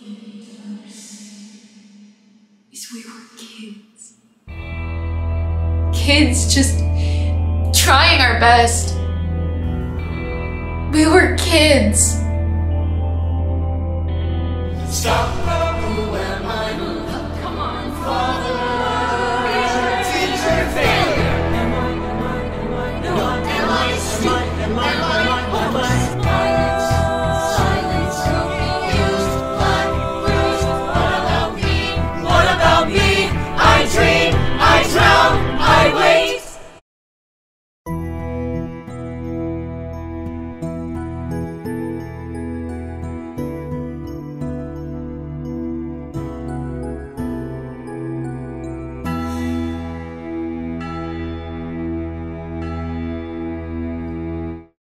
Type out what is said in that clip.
you need to understand is we were kids. Kids just trying our best. We were kids.